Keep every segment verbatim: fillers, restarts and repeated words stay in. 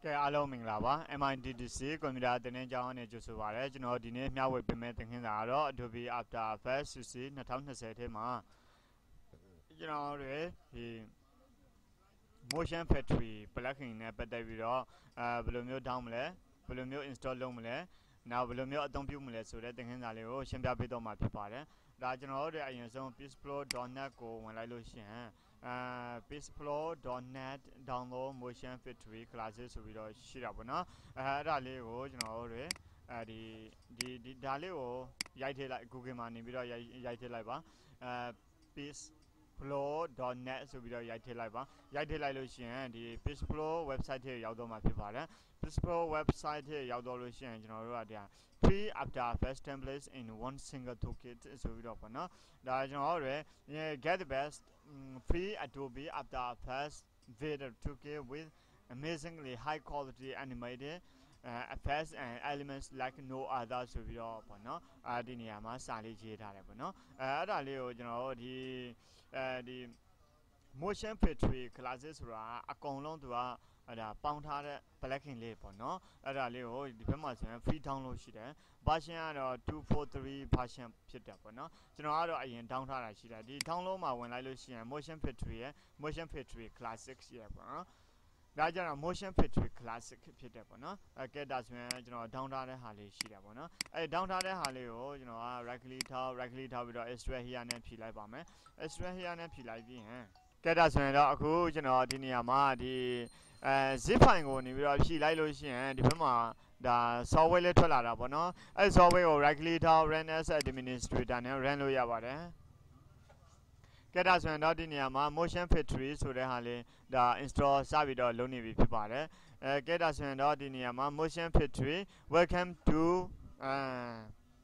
ကဲအားလုံးမင်္ဂလာပါ M I T D C ကွန်ပျူတာသင်တန်းကျောင်းအနေနဲ့ကြိုဆိုပါရစေကျွန်တော်ဒီနေ့မျှဝေပေးမယ့်သင်ခန်းစာကတော့ Adobe After Effects C C twenty twenty ထဲမှာကျွန်တော်တွေဒီ Motion Factory plugin နဲ့ပတ်သက်ပြီးတော့အဲဘယ်လိုမျိုး down မလဲဘယ်လိုမျိုး install လုပ်မလဲနောက်ဘယ်လိုမျိုးအသုံးပြုမလဲဆိုတဲ့သင်ခန်းစာလေးကိုရှင်းပြပေးတော့မှာဖြစ်ပါတယ်ဒါကျွန်တော်တို့အရင်ဆုံး peaceflow dot net ကိုဝင်လိုက်လို့ရှိရင်အဲ peaceflow dot net download motion factory classes ဆိုပြီးတော့ရှိတာပေါ့နော်အဲအဲ့ဒါလေးကိုကျွန်တော်တို့အဲဒီဒီဒီဒါလေးကိုရိုက်ထည့်လိုက် Google မှာနေပြီးတော့ရိုက်ထည့်လိုက်ပါအဲ peaceflow dot net ဆိုပြီးတော့ရိုက်ထည့်လိုက်ပါရိုက်ထည့်လိုက်လို့ရှိရင်ဒီ peaceflow website ထဲရောက်တော့မှာဖြစ်ပါတယ် peaceflow website ထဲရောက်တော့လို့ရှိရင်ကျွန်တော်တို့ကဒါ free after effects templates in one single toolkit ဆိုပြီးတော့ပေါ့နော်ဒါကျွန်တော်တို့ get the best um, free Adobe After Effects video toolkit with amazingly high quality animated uh, effects and elements like no other ဆိုပြီးတော့ပေါ့နော်အဲဒီနေရာမှာစာလေးရေးထားတယ်ပေါ့နော်အဲအဲ့ဒါလေးကိုကျွန်တော်တို့ဒီအဲဒီ motion factory classes ဆိုတာအကုန်လုံးသူကအဲ့ဒါပေါင်းထားတဲ့ plugin လေးပေါ့နော်အဲ့ဒါလေးကိုဒီဘက်မှာဆိုရင် free download ရှိတယ် version ကတော့two forty-three version ဖြစ်တယ်ပေါ့နော်ကျွန်တော်ကတော့အရင် down ထားတာရှိတယ်ဒီ download မှာဝင်လိုက်လို့ရှိရင် motion factory ရဲ့ motion factory classic ရှိရပေါ့နော်ဒါကြတော့ motion factory classic ဖြစ်တယ်ပေါ့နော်အဲကဲဒါဆိုရင်ကျွန်တော် down ထားတဲ့ဟာလေးရှိတယ်ပေါ့နော်အဲ down ထားတဲ့ဟာလေးကိုကျွန်တော်က right click ထောက် right click ထောက်ပြီးတော့ extract here နဲ့ဖြည့်လိုက်ပါမယ် extract here နဲ့ဖြည့်လိုက်ပြီးရင်ကဲဒါဆိုရင်တော့အခုကျွန်တော်ဒီနေရာမှာဒီအဲ zip file ကိုနေပြီးတော့ဖြည့်လိုက်လို့ရှိရင်ဒီဘက်မှာဒါ software လေးထွက်လာတာပေါ့နော်အဲ software ကို right click ထောက် run as administrator နဲ့ run လို့ရပါတယ်ကဲဒါဆိုရင်တော့ဒီနေရာမှာ motion factory ဆိုတဲ့ဟာလေးဒါ install စပြီးတော့လုပ်နေပြီဖြစ်ပါတယ်အဲကဲဒါဆိုရင်တော့ဒီနေရာမှာ motion factory welcome to uh,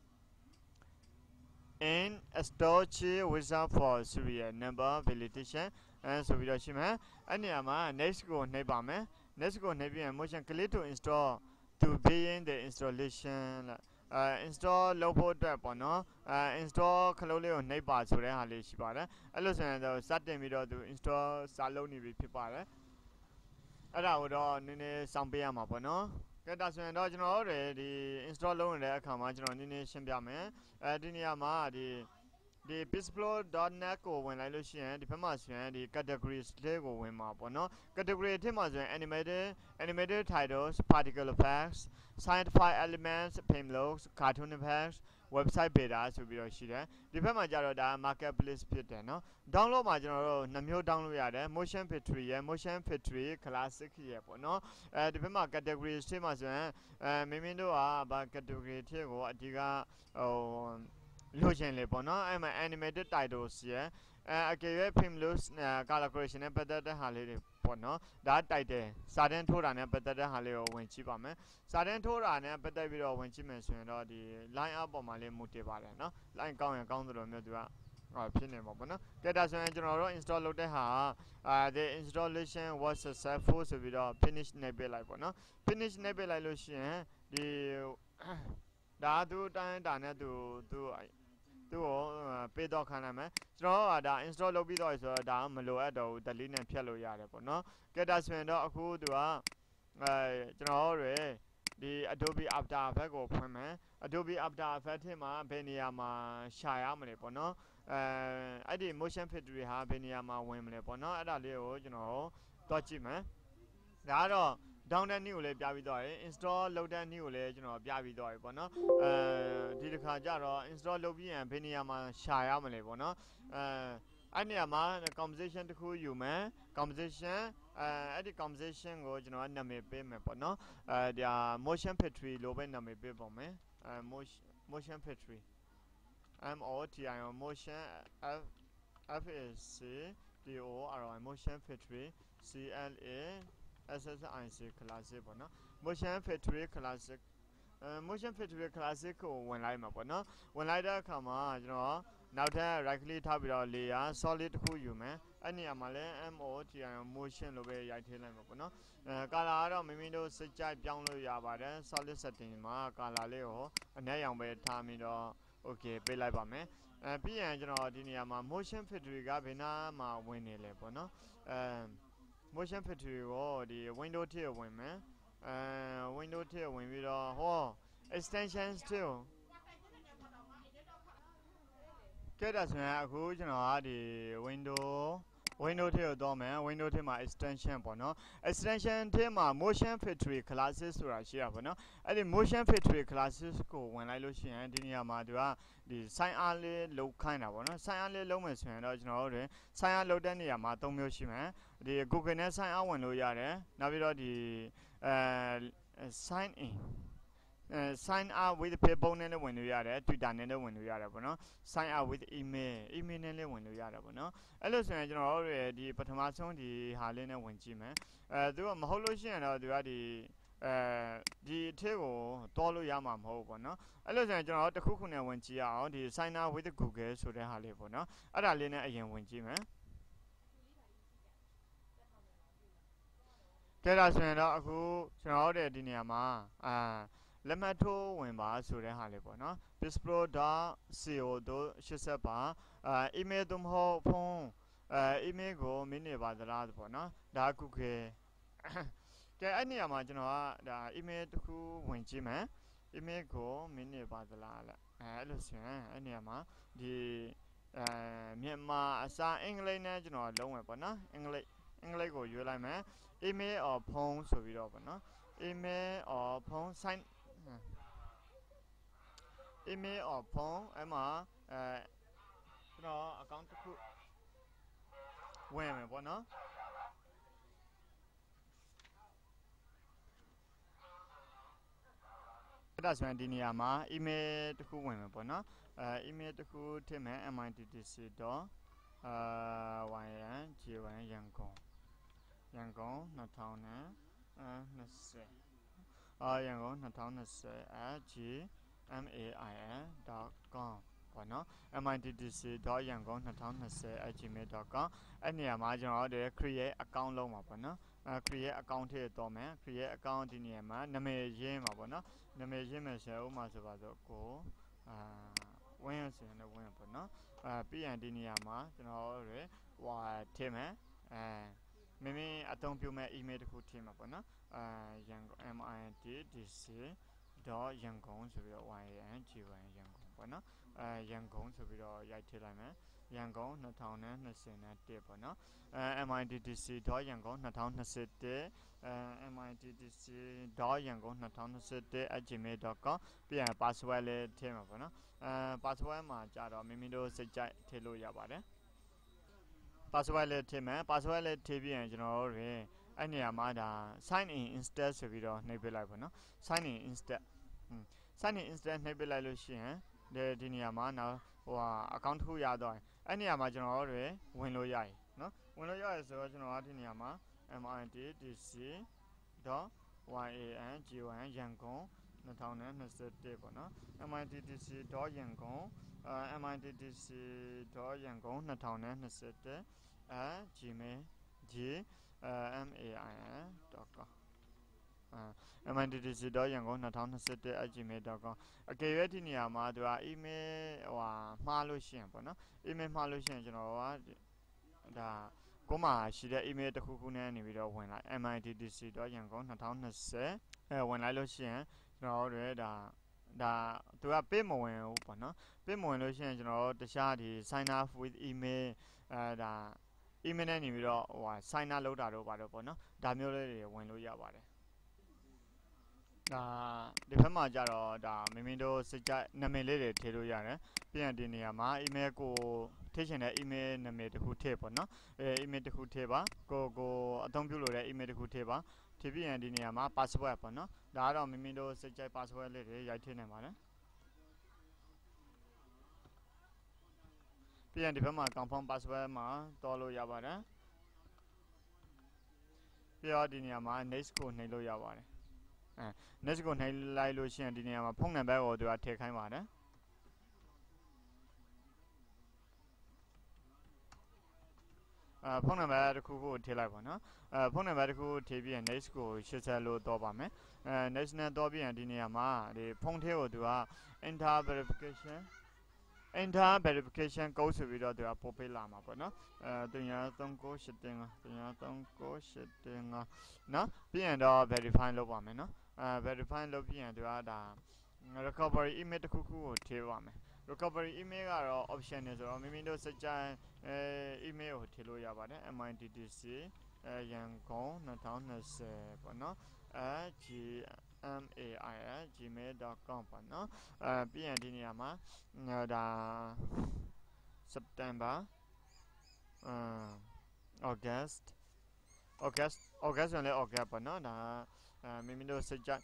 in store wizard for serial number validation အဲဆိုပြီးတော့ရှိမယ်အဲ့နေရာမှာ next ကိုနှိပ်ပါမယ် next ကိုနှိပ်ပြီးရင် motion click to install to begin the installation အဲ install လုပ်ဖို့အတွက်ပေါ့နော်အဲ install ခလုံးလေးကိုနှိပ်ပါဆိုတဲ့ဟာလေးရှိပါတယ်အဲ့လိုဆိုရင်တော့စတင်ပြီးတော့သူ install စာလုပ်နေပြီဖြစ်ပါတယ်အဲ့ဒါကိုတော့နည်းနည်းစောင့်ပေးရမှာပေါ့နော်ကဲဒါဆိုရင်တော့ကျွန်တော်တို့ဒီ install လုပ်နေတဲ့အခါမှာကျွန်တော်နည်းနည်းရှင်းပြမယ်အဲဒီနေရာမှာဒီဒီ peaceflow dot net ကိုဝင်လိုက်လို့ရှိရင်ဒီဘက်မှာဆိုရင်ဒီ categories လေးကိုဝင်မှာပေါ့နော် category ထဲမှာဆိုရင် animated animated titles particle effects scientific elements film logs cartoon effects website beta ဆိုပြီးတော့ရှိတယ်ဒီဘက်မှာကျတော့ဒါ marketplace ဖြစ်တယ်နော် download မှာကျွန်တော်တို့နှစ်မျိုး download ရတယ် motion factory ရဲ့ motion factory classic ရဲ့ပေါ့နော်အဲဒီဘက်မှာ category ထဲမှာဆိုရင်အဲမင်းမင်းတို့ကဘာ category ထဲကိုအဓိကဟိုလို့ချင်လေပေါ့နော်အဲ့မှာ animated titles ရဲ့အဲအကယ်၍ film logs color correction နဲ့ပတ်သက်တဲ့ဟာလေးတွေပေါ့နော်ဒါ title စာတန်းထိုးတာနဲ့ပတ်သက်တဲ့ဟာလေးကိုဝင်ကြည့်ပါမယ်စာတန်းထိုးတာနဲ့ပတ်သက်ပြီးတော့ဝင်ကြည့်မယ်ဆိုရင်တော့ဒီ line up ပေါ်မှာလေးမူတည်ပါတယ်နော် line ကောင်းရင်ကောင်းသလိုမျိုးသူကဖြစ်နေမှာပေါ့နော်ကဲဒါဆိုရင်ကျွန်တော်တို့ install လုပ်တဲ့ဟာအာ the installation was successful ဆိုပြီးတော့ finish နဲ့ပြလိုက်ပေါ့နော် finish နဲ့ပြလိုက်လို့ရှိရင်ဒီဒါသူတိုင်းတာနဲ့သူသူသူ့ကိုပေးတော့ခံနိုင်မယ်ကျွန်တော်ကဒါ install လုပ်ပြီးတော့ဆိုတော့ဒါမလိုအပ်တော့ဘူး delete နဲ့ဖြတ်လို့ရတယ်ပေါ့နော်ကဲဒါဆိုရင်တော့အခုသူကအဲကျွန်တော်တို့ဒီ Adobe After Effects ကိုဖွင့်မယ် Adobe After Effects ထဲမှာဘယ်နေရာမှာရှာရမလဲပေါ့နော်အဲအဲ့ဒီ motion factory ဟာဘယ်နေရာမှာဝင်မလဲပေါ့နော်အဲ့ဒါလေးကိုကျွန်တော်တော့ကြည့်မယ်ဒါကတော့ down တဲ့ new ကိုလည်းပြပြီးတော့ရယ် install လုပ်တဲ့ new ကိုလည်းကျွန်တော်ပြပြီးတော့ရယ်ပေါ့နော်အဲဒီတစ်ခါကျတော့ install လုပ်ပြီးရင်ဘယ်နေရာမှာရှာရမလဲပေါ့နော်အဲအဲ့နေရာမှာ composition တစ်ခုယူမယ် composition အဲအဲ့ဒီ composition ကိုကျွန်တော်နာမည်ပေးမယ်ပေါ့နော်အဲဒါ motion factory လို့ပဲနာမည်ပေးပါမယ်အဲ motion factory M O T I O motion F F A C T O R I motion factory C L A S S I C classic ပေါ့နော် motion factory classic အဲ motion factory classic ကိုဝင်လိုက်မှာပေါ့နော်ဝင်လိုက်တဲ့အခါမှာကျွန်တော်နောက်ထပ် right click ထားပြီးတော့ layer solid တစ်ခုယူမယ်အဲ့နေရာမှာလဲ M O T I O motion လို့ပဲရိုက်ထည့်လိုက်မှာပေါ့နော်အဲ color ကတော့မိမိတို့စိတ်ကြိုက်ပြောင်းလို့ရပါတယ် solid setting မှာ color လေးကိုအနက်ရောင်ပဲထားပြီးတော့ okay ပေးလိုက်ပါမယ်အဲပြီးရင်ကျွန်တော်ဒီနေရာမှာ motion factory ကဘယ်နာမှာဝင်နေလဲပေါ့နော်အဲmotion factory ကိုဒီ window ထဲဝင်မယ် window ထဲဝင်ပြီးတော့ဟော extensions ထဲကိုကဲဒါဆိုရင်အခုကျွန်တော်ကဒီ window window ထဲကိုတော့မယ် window ထဲမှာ extension ပေါ့နော် extension ထဲမှာ motion factory classes ဆိုတာရှိတာပေါ့နော်အဲ့ဒီ motion factory classes ကိုဝင်လိုက်လို့ရှိရင်ဒီနေရာမှာသူကဒီ sign out လေးလုပ်ခိုင်းတာပေါ့နော် sign out လေးလုပ်မယ်ဆိုရင်တော့ကျွန်တော်တို့ sign out လုပ်တဲ့နေရာမှာသုံးမျိုးရှိမယ်ဒီ Google နဲ့ sign out ဝင်လို့ရတယ်နောက်ပြီးတော့ဒီအဲ sign in sign out with Facebook နဲ့လည်းဝင်လို့ရတယ် Twitter နဲ့လည်းဝင်လို့ရတယ်ပေါ့နော် sign out with email email နဲ့လည်းဝင်လို့ရတယ်ပေါ့နော်အဲ့လိုဆိုရင်ကျွန်တော်တို့ဒီပထမဆုံးဒီဟာလေးနဲ့ဝင်ကြည့်မယ်အဲသူကမဟုတ်လို့ရှိရင်တော့သူကဒီအဲဒီအထက်ကိုတောလို့ရမှာမဟုတ်ဘူးပေါ့နော်အဲ့လိုဆိုရင်ကျွန်တော်တို့တစ်ခုခုနဲ့ဝင်ကြည့်ရအောင်ဒီ sign out with Google ဆိုတဲ့ဟာလေးပေါ့နော်အဲ့ဒါလေးနဲ့အရင်ဝင်ကြည့်မယ်ကဲဒါဆိုရင်တော့အခုကျွန်တော်တို့ဒီနေရာမှာအာလက်မှတ်ထိုးဝင်ပါဆိုတဲ့ဟာလေးပေါ့နော် bispro dot co တို့ရှင်းဆက်ပါအာ email သို့မဟုတ်ဖုန်းအဲ email ကိုမင်းနေပါသလားပေါ့နော်ဒါ Google ကဲအဲ့နေရာမှာကျွန်တော်ကဒါ email တစ်ခုဝင်ကြည့်မယ် email ကိုမင်းနေပါသလားလဲအဲအဲ့လိုဆိုရင်အဲ့နေရာမှာဒီအဲမြန်မာအစားအင်္ဂလိပ်နဲ့ကျွန်တော်လုံးဝပေါ့နော်အင်္ဂလိပ်အင်္ဂလိပ်ကိုရွေးလိုက်မယ် email or phone ဆိုပြီးတော့ပေါ့နော် email or phone sign email or phone အဲ့မှာအဲကျွန်တော် account တစ်ခုဝင်မယ်ပေါ့နော်အဲ့ဒါဆိုရင်ဒီနေရာမှာ email တစ်ခုဝင်မယ်ပေါ့နော်အဲ email တစ်ခုထည့်မယ် M I T D C တော့အာ Y N G Y ရန်ကုန်ရန်ကုန်နှစ်ထောင်နှစ်ဆယ်အာရန်ကုန်နှစ်ထောင်နှစ်ဆယ် at gmail dot com ပေါ့နော် M I T D C တော့ရန်ကုန်နှစ်ထောင်နှစ်ဆယ် at gmail dot com အဲ့နေရာမှာကျွန်တော်တို့ create account လုပ်မှာပေါ့နော်အဲ create account ထည့်တော့မယ် create account ဒီနေရာမှာနာမည်ရင်းမှာပေါ့နော်နာမည်ရင်းမယ်ဆိုဥပမာဆိုပါတော့ကိုအာဝင်းရဆိုရင်လည်းဝင်းပေါ့နော်အဲပြီးရင်ဒီနေရာမှာကျွန်တော်တို့ဟိုထည့်မယ်အဲမိမိအသုံးပြုမဲ့ email တစ်ခုထည့်မှာပေါ့နော်အဲရန်ကုန် M I T D C တော့ရန်ကုန်ဆိုပြီးတော့ Y N G Y ရန်ကုန်ပေါ့နော်အဲရန်ကုန်ဆိုပြီးတော့ရိုက်ထည့်လိုက်မယ်ရန်ကုန်နှစ်ထောင်နှစ်ဆယ်နဲ့တစ်ပေါ့နော်အဲ M I T D C တော့ရန်ကုန်နှစ်ထောင်နှစ်ဆယ်တစ်အဲ M I T D C တော့ရန်ကုန်နှစ်ထောင်နှစ်ဆယ်တစ် at gmail dot com ပြီးရင် password လေးထည့်မှာပေါ့နော်အဲ password မှာကြာတော့မိမိတို့စိတ်ကြိုက်ထည့်လို့ရပါတယ် password လေးထည့်မယ် password လေးထည့်ပြီးရင်ကျွန်တော်တို့အဲ့နေရာမှာဒါ sign in instead ဆိုပြီးတော့နှိပ်ပေးလိုက်ပေါ့နော် sign in instead sign in instead နှိပ်ပေးလိုက်လို့ရှိရင်ဒီဒီနေရာမှာနောက်ဟိုဟာ account တစ်ခုရတော့အဲ့နေရာမှာကျွန်တော်တို့ဝင်လို့ရရင်နော်ဝင်လို့ရရဆိုတော့ကျွန်တော်ဒီနေရာမှာ M I T D C တော့ Y A N G Y ရန်ကုန်နှစ်ထောင်နှစ်ဆယ်တစ်ပေါ့နော် M I T D C တော့ရန်ကုန်အဲ M I T D C တော့ရန်ကုန်နှစ်ထောင်နှစ်ဆယ်တစ်အဲ gmail g M A I N dot com အဲ M I T D C တော့ရန်ကုန်နှစ်ထောင်နှစ်ဆယ်တစ် at gmail dot com အကယ်၍ဒီနေရာမှာသူက email ဟိုဟာမှားလို့ရှိရင်ပေါ့နော် email မှားလို့ရှိရင်ကျွန်တော်ကဒါကိုမှရှိတဲ့ email တစ်ခုခုနဲ့နေပြီးတော့ဝင်လိုက် M I T D C တော့ရန်ကုန်နှစ်ထောင်နှစ်ဆယ်အဲဝင်လိုက်လို့ရှိရင်ကျွန်တော်တို့ဒါဒါသူကပေးမဝင်ဘူးပေါ့နော်ပေးမဝင်လို့ရှိရင်ကျွန်တော်တို့တခြားဒီ sign up with email အဲဒါ email နဲ့နေပြီးတော့ဟိုဟာ sign up လုပ်တာတော့ပါတော့ပေါ့နော်ဒါမျိုးလေးတွေဝင်လို့ရပါတယ်ဒါဒီဘက်မှာကြတော့ဒါမိမိတို့စိတ်ကြနာမည်လေးတွေထည့်လို့ရတယ်ပြီးရင်ဒီနေရာမှာ email ကိုထည့်ချင်တဲ့ email နာမည်တစ်ခုထည့်ပေါ့နော်အဲ email တစ်ခုထည့်ပါကိုကိုအသုံးပြုလို့တဲ့ email တစ်ခုထည့်ပါထည့်ပြီးရင်ဒီနေရာမှာ password ပေါ့နော်ဒါကတော့မိမိတို့စိတ်ကြ password လေးတွေရိုက်ထည့်နေပါတယ်ပြီးရင်ဒီဘက်မှာ confirm password မှာတော်လို့ရပါတယ်ပြီးတော့ဒီနေရာမှာ next ကိုနှိပ်လို့ရပါတယ်အဲ next ကိုနှိပ်လိုက်လို့ရှိရင်ဒီနေရာမှာဖုန်းနံပါတ်ကိုသူကထည့်ခိုင်းပါတယ်အဲဖုန်းနံပါတ်တစ်ခုကိုထည့်လိုက်ပါနော်အဲဖုန်းနံပါတ်တစ်ခုထည့်ပြီးရင် next ကိုရှင်းဆက်လို့တော့ပါမယ်အဲ next နဲ့တော့ပြီးရင်ဒီနေရာမှာဒီဖုန်းထဲကိုသူက enter verification enter verification code ဆိုပြီးတော့သူကပို့ပေးလာမှာပေါ့နော်အဲ3 3 9 8 3 5 3 3 9 8 3 5နော်ပြီးရင်တော့ verify လုပ်ပါမယ်နော်အဲ verify လုပ်ပြီးရင်သူကဒါ recovery email တစ်ခုခုကိုထည့်ပါမယ် recovery email ကတော့ option နဲ့ဆိုတော့မိမိတို့စကြအဲ email ကိုထည့်လို့ရပါတယ် M I T D C အဲရန်ကုန်twenty twentyပေါ့နော်အဲ G M A I L gmail dot com ပေါ့နော်အဲပြီးရင်ဒီနေရာမှာဒါ September အမ် August August August ဆိုရင်လည်း August ပေါ့နော်ဒါအဲမိမိတို့စကြ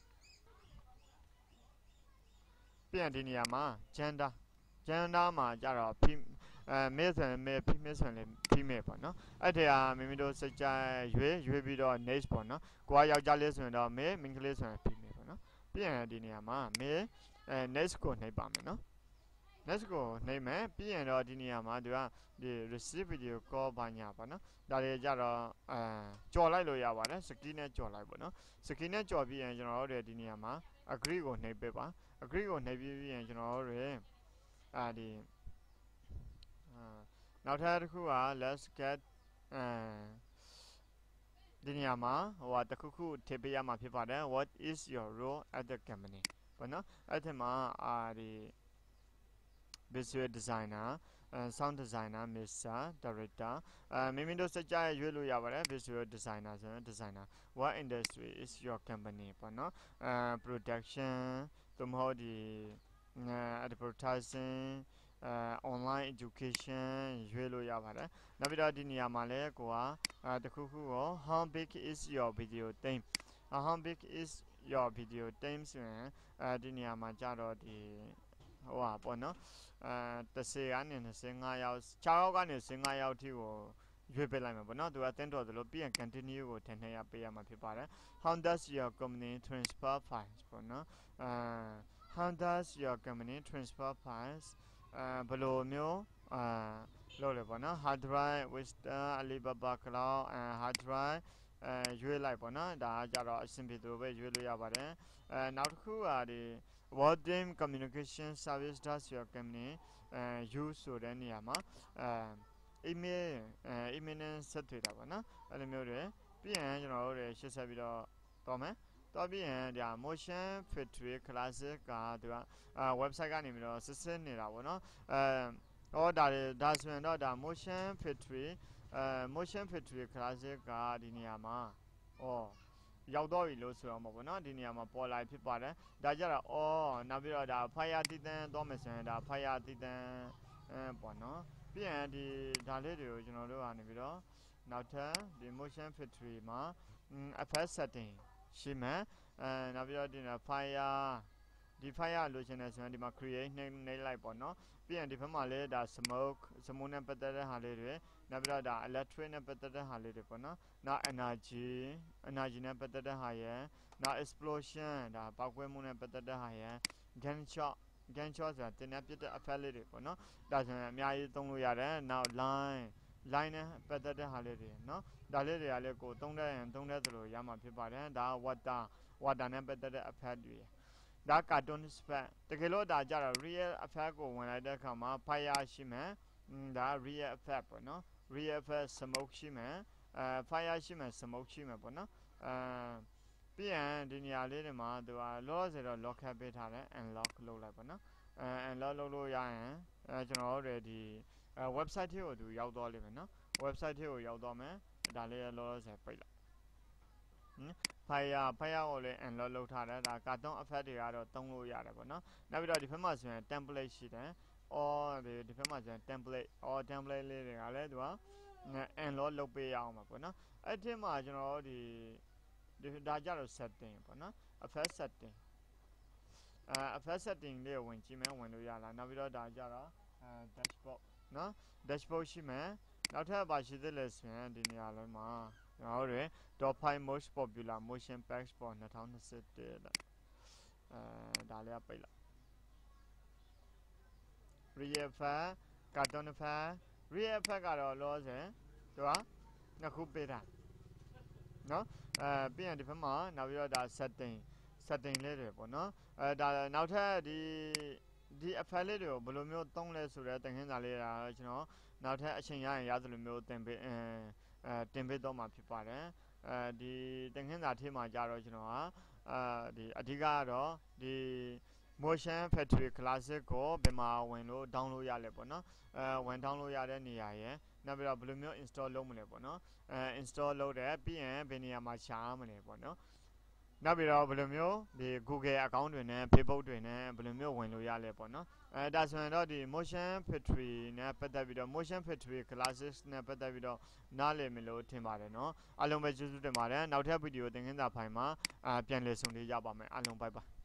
ပြီးရင်ဒီနေရာမှာ gender gender မှာကြတော့ အဲ male ဆိုရင် male female ဆိုရင်လည်း female ပေါ့နော်အဲ့ဒီဟာမိမိတို့စကြရွေးရွေးပြီးတော့ next ပေါ့နော်ကိုကယောက်ျားလေးဆိုရင်တော့ male မိန်းကလေးဆိုရင် female ပေါ့နော်ပြီးရင်ဒီနေရာမှာ male အဲ next ကိုနှိပ်ပါမယ်နော် next ကိုနှိပ်မယ်ပြီးရင်တော့ဒီနေရာမှာသူကဒီ receive video call ဘာညာပေါ့နော်ဒါတွေကြတော့အဲကြော်လိုက်လို့ရပါတယ် screen နဲ့ကြော်လိုက်ပေါ့နော် screen နဲ့ကြော်ပြီးရင်ကျွန်တော်တို့ဒီနေရာမှာ agree ကိုနှိပ်ပေးပါ agree ကိုနှိပ်ပြီးပြီးရင်ကျွန်တော်တို့အာဒီနောက်ထပ်တစ်ခုက let's get အဲဒီနေရာမှာဟိုဟာတစ်ခုခုထည့်ပေးရမှာဖြစ်ပါတယ် what is your role at the company ပေါ့နော်အဲ့ဒီမှာအာဒီ visual designer sound designer mixer director အဲမိမိတို့စကြရွေးလို့ရပါတယ် visual designer ဆိုရင် designer what industry is your company ပေါ့နော်အဲ production သို့မဟုတ်ဒီ advertising အဲ online education ရွေးလို့ရပါတယ်နောက်ပြီးတော့ဒီနေရာမှာလည်းကိုကအဲတခုခုကို how big is your video team how big is your video team ဆိုရင်အဲဒီနေရာမှာကြတော့ဒီဟိုဟာပေါ့နော်အဲ30ကနေ25ယောက်6ယောက်ကနေ15ယောက်ထိကိုရွေးပေးလိုက်မှာပေါ့နော်သူကတင်းတော်သလိုပြီးရင် continue ကိုထည့်နေရပေးရမှာဖြစ်ပါတယ် how does your company transfer files ပေါ့နော်အဲ how does your company transfer files အဲဘယ်လိုမျိုးအဲလုပ်လဲပေါ့နော် hard drive Western Alibaba Cloud အဲ hard drive အဲရွေးလိုက်ပေါ့နော်ဒါကြတော့အဆင်ပြေသူပဲရွေးလို့ရပါတယ်အဲနောက်တစ်ခုကဒီ what team communication service does your company uh, use ဆိုတဲ့နေရာမှာအဲ email အဲ email နဲ့ဆက်သွယ်တာပေါ့နော်အဲ့လိုမျိုးတွေပြီးရင်ကျွန်တော်တို့ရှင်းဆက်ပြီးတော့တော့မယ်တော့ပြီးရင်ဒါ motion factory classic ကသူကအဲ website ကနေပြီးတော့စစ်စစ်နေတာပေါ့နော်အဲဟောဒါဒါဆိုရင်တော့ဒါ motion factory အဲ motion factory classic ကဒီနေရာမှာဩရောက်တော့ပြီလို့ဆိုတော့မှာပေါ့နော်ဒီနေရာမှာပေါ်လာဖြစ်ပါတယ်ဒါကြတော့အော်နောက်ပြီးတော့ဒါ fire တည်တန်းသွားမယ်ဆိုရင်ဒါ fire တည်တန်းအဲပေါ့နော်ပြီးရင်ဒီဒါလေးတွေကိုကျွန်တော်တို့ကနေပြီးတော့နောက်ထပ်ဒီ motion factory မှာ effect setting ရှိမယ်အဲနောက်ပြီးတော့ဒီ fire ဒီ fire လိုချင်တယ်ဆိုရင်ဒီမှာ create နှိပ်နှိပ်လိုက်ပေါ့နော်ပြီးရင်ဒီဘက်မှာလည်းဒါ smoke smoke နဲ့ပတ်သက်တဲ့ဟာလေးတွေနောက်ပြီးတော့ဒါ electric နဲ့ပတ်သက်တဲ့ဟာလေးတွေပေါ့နော်နောက် energy energy နဲ့ပတ်သက်တဲ့ဟာရယ်နောက် explosion ဒါပောက်ကွဲမှုနဲ့ပတ်သက်တဲ့ဟာရယ် gunshot gunshot ဆိုတာတင်တဲ့ပြတဲ့ effect လေးတွေပေါ့နော်ဒါဆိုရင်အများကြီးသုံးလို့ရတယ်နောက် line line နဲ့ပတ်သက်တဲ့ဟာလေးတွေနော်ဒါလေးတွေကလည်းကိုသုံးတဲ့ရင်သုံးတဲ့သလိုရမှာဖြစ်ပါတယ်ဒါ water water နဲ့ပတ်သက်တဲ့ effect တွေဒါ cartoon effect တကယ်လို့ဒါကြတော့ real effect ကိုဝင်လိုက်တဲ့အခါမှာ fire ရှိမယ်ဒါ real effect ပေါ့နော် real effect smoke ရှိမယ်အဲ fire ရှိမယ် smoke ရှိမယ်ပေါ့နော်အဲပြီးရင်ဒီနေရာလေးတွေမှာသူကလောလောဆယ်တော့ lock ပေးထားတယ် unlock လုပ်လိုက်ပေါ့နော်အဲ unlock လုပ်လို့ရရင်အဲကျွန်တော်တို့ဒီအဲ website ထဲကိုသူရောက်သွားလိမ့်မယ်နော် website ထဲကိုရောက်သွားမယ်ဒါလေးလောလောဆယ်ပိတ်လိုက်ဟင် fire fire ကိုလည်း unlock လုပ်ထားတယ်ဒါ cartoon effect တွေကတော့သုံးလို့ရတယ်ပေါ့နော်နောက်ပြီးတော့ဒီဘက်မှာဆိုရင် template ရှိတယ်အော်ဒီဒီဘက်မှာဆိုရင် template အော် template လေးတွေကလည်းသူက unlock လုပ်ပေးရအောင်ပါပေါ့နော်အဲ့ဒီမှာကျွန်တော်တို့ဒီဒီဒါကြတော့ setting ပေါ့နော် effect setting အဲ effect setting လေးကိုဝင်ကြည့်မယ်ဝင်လို့ရလားနောက်ပြီးတော့ဒါကြတော့အဲ dashboard နော် dashboard ရှိမယ်နောက်ထပ်ပါရှိသေးလဲဆိုရင်ဒီနေရာလုံးမှာကျွန်တော်တို့ top five most popular motion packs for twenty twenty-one လဲအဲဒါလေးကပိတ်လိုက် real effect cartoon effect real effect ကတော့လောဆယ်သူကနှစ်ခုပေးတာနော်အဲပြီးရင်ဒီဘက်မှာနောက်ပြီးတော့ဒါ setting setting လေးတွေပေါ့နော်အဲဒါနောက်ထပ်ဒီဒီအဖက်လေးတွေကိုဘယ်လိုမျိုးသုံးလဲဆိုတဲ့သင်ခန်းစာလေးရာကျွန်တော်နောက်ထပ်အချိန်ရရင်ရသလိုမျိုးသင်ပေးအဲအဲတင်ပေးတော့မှာဖြစ်ပါတယ်အဲဒီသင်ခန်းစာထဲမှာကြတော့ကျွန်တော်ဟာအဲဒီအဓိကကတော့ဒီ motion factory classic ကိုဘယ်မှာဝင်လို့ download ရလဲပေါ့နော်အဲဝင် download ရတဲ့နေရာရယ်နောက်ပြီးတော့ဘယ်လိုမျိုး install လုပ်မလဲပေါ့နော်အဲ install လုပ်တယ်ပြီးရင်ဘယ်နေရာမှာရှာရမလဲပေါ့နော်နောက်ပြီးတော့ဘယ်လိုမျိုးဒီ Google account တွေနဲ့ Facebook တွေနဲ့ဘယ်လိုမျိုးဝင်လို့ရလဲပေါ့နော်အဲဒါဆိုရင်တော့ဒီ motion factory နဲ့ပတ်သက်ပြီးတော့ motion factory classes နဲ့ပတ်သက်ပြီးတော့နားလည်မယ်လို့ထင်ပါတယ်နော်အားလုံးပဲကျေးဇူးတင်ပါတယ်နောက်ထပ်ဗီဒီယိုသင်ခန်းစာဖိုင်မှာအာပြန်လည်ဆုံတွေ့ကြပါမယ်အားလုံး bye bye